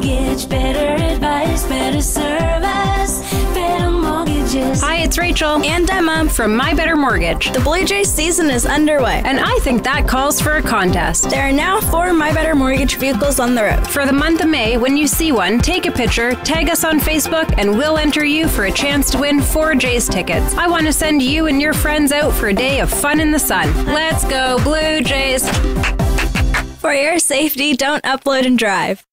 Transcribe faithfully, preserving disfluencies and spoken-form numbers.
Mortgage, better advice, better service, Better Mortgages. Hi, it's Rachel and Emma from My Better Mortgage. The Blue Jays season is underway, and I think that calls for a contest. There are now four My Better Mortgage vehicles on the road. For the month of May, when you see one, take a picture, tag us on Facebook, and we'll enter you for a chance to win four Jays tickets. I want to send you and your friends out for a day of fun in the sun. Let's go, Blue Jays! For your safety, don't upload and drive.